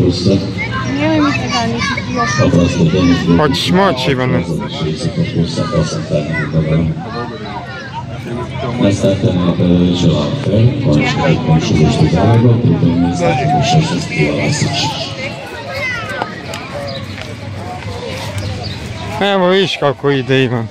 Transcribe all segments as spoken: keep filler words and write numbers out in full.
Hoćeš moći, Ivane? Na startama je Perović Lafer, Končar i Končilište Drago, pripremni zadnji šesnaest kila Lasić. Evo viš kako ide Ivan.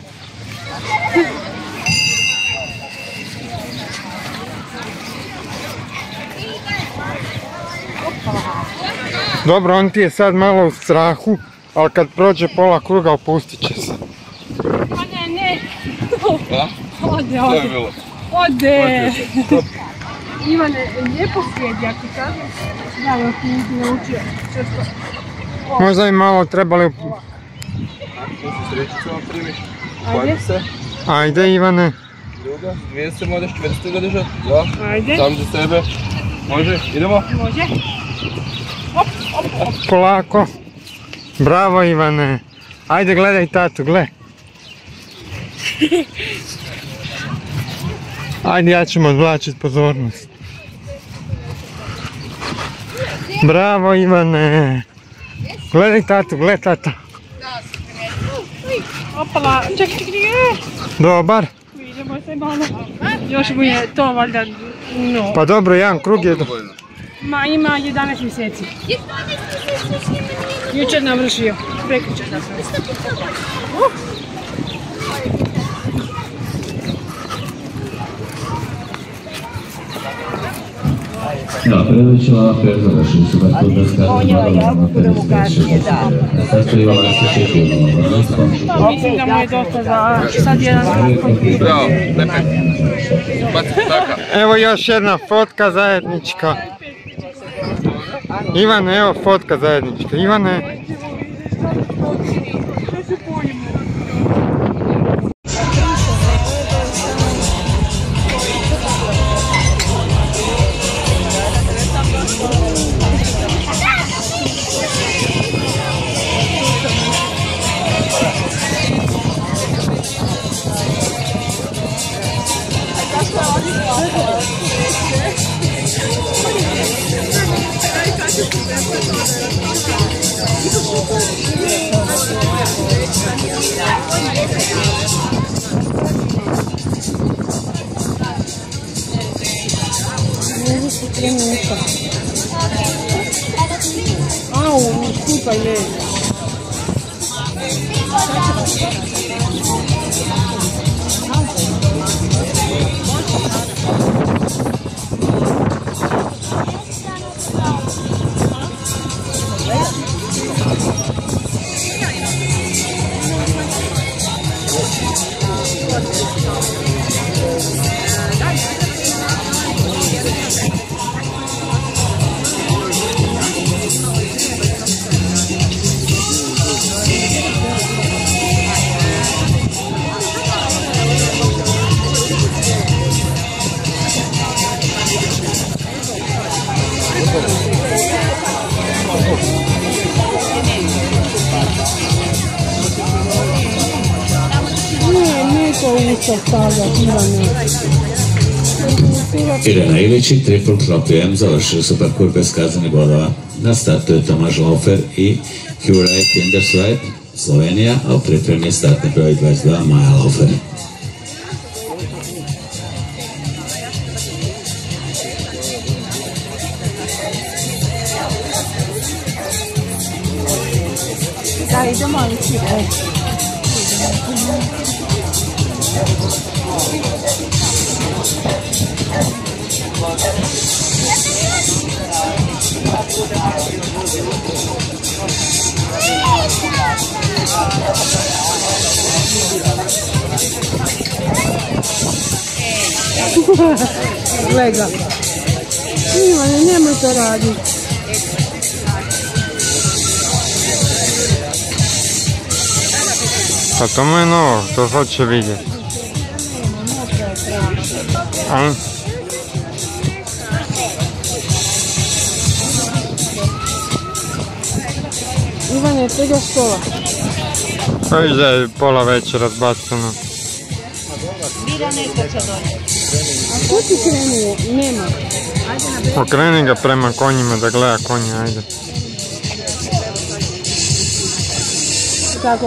Dobro, on ti je sad malo u strahu, ali kad prođe pola kruga opustit će se. Pa ne, ne. Da? Ode, ode. Ode. Ivane, lijepo slijedi, ako ti kažem. Da, da ti nisi naučio četko. Možda bi malo trebali... Srećicu vam primiš. Ajde. Se. Ajde, Ivane. Druga, dvije se možeš, četvrstu ga držati. Da. Ajde. Sam za sebe. Može, idemo? Može. Hop, hop, hop. Polako. Bravo, Ivane. Ajde, gledaj tatu, gle. Ajde, ja ćemo odvlačiti pozornost. Bravo, Ivane. Gledaj tatu, gledaj tata. Opala, čekaj, čekaj, čekaj. Dobar. Vidimo se malo. Još mu je to valjda, no. Pa dobro, jedan krug je... Ma ima jedanaest mjeseci. Jučer navršio, prekjučer zapravo. Da, Perović Lafer završili su vas kod Beskazani Badalama pedeset pet šezdeset devet. Na startu je Lasić i Filmova. To mislim da mu je dosta za sad jedan krug. Bravo, lepe. Baci taka. Evo još jedna fotka zajednička. Ivane, evo fotka zajednička. Ivane. Au, super je. Irena Ilić i Triple Tropi M završili su parkur bez kaznenih bodova. Na startu je Tomaž Laufer i Huraj Tindersweit, Slovenija, a u pripremi je startni broj dvadeset dva Maja Laufer. Da, idemo ali Gleda. Ivane, nemoj to raditi. Pa to mu je novo, to hoće vidjeti. A? Ivane, tega škola. Pa viš da je pola već razbacano. A ko ti krenuo? Nema. Okreni ga prema konjima da gleda konja, ajde. tako.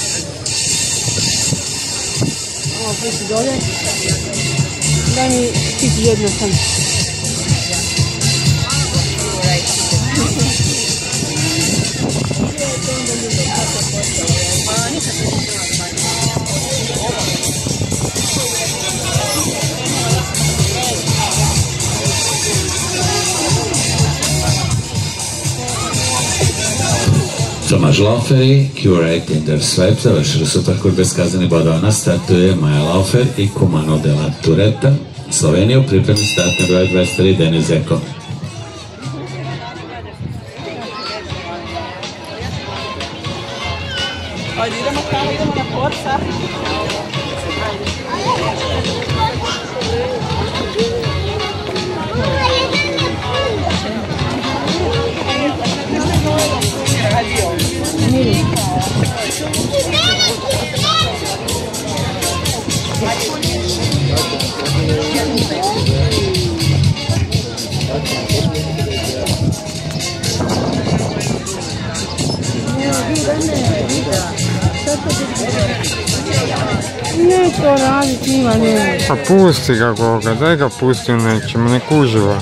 Ovo pusti dolje. Daj mi piti jedno sam. Tomaž Laufer i Curate Tinder Swipe završili su parkur bez kaznenih bodova. Na startu je Maja Laufer i Kumano de la Tureta. Slovenija u pripremi startne broj dvadeset tri Denis Zeko. Ajde, idemo tamo, idemo na korsa. Ne to radi s njima, ne. Pa pusti ga Goga, daj ga pusti u nečemu, nek uživa.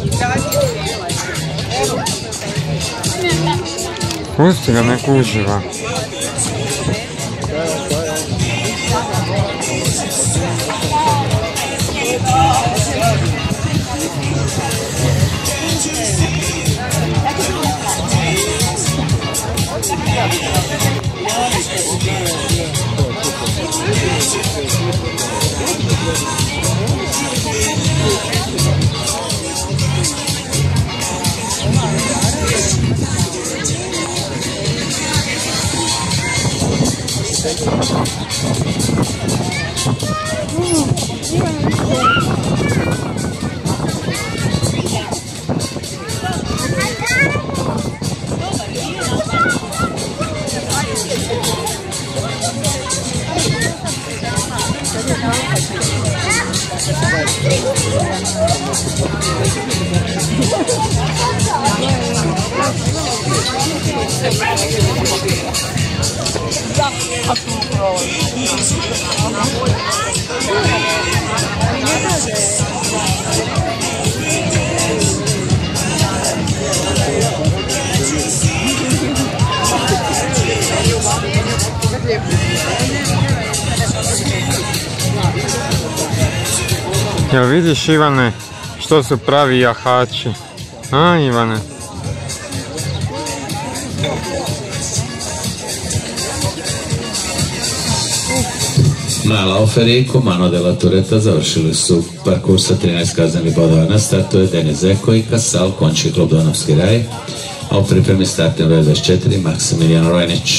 Pusti ga, nek uživa. Jel vidiš Ivane što su pravi jahači? A Ivane? Maja Laufer i Kumano de la Tureta završili su parkur sa trinaest kaznenih bodova. Na startu je Denis Zeko i Kasal, končni klub Donavski raj, a u pripremi startne broj dvadeset četiri Maksimilijan Rojnić.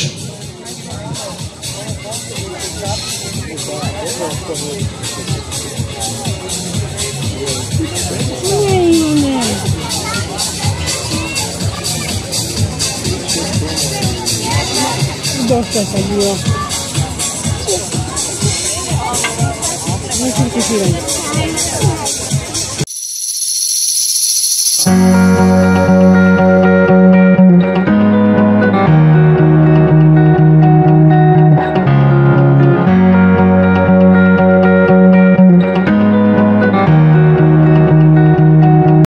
Dosta sam bio. Ne kritiziram.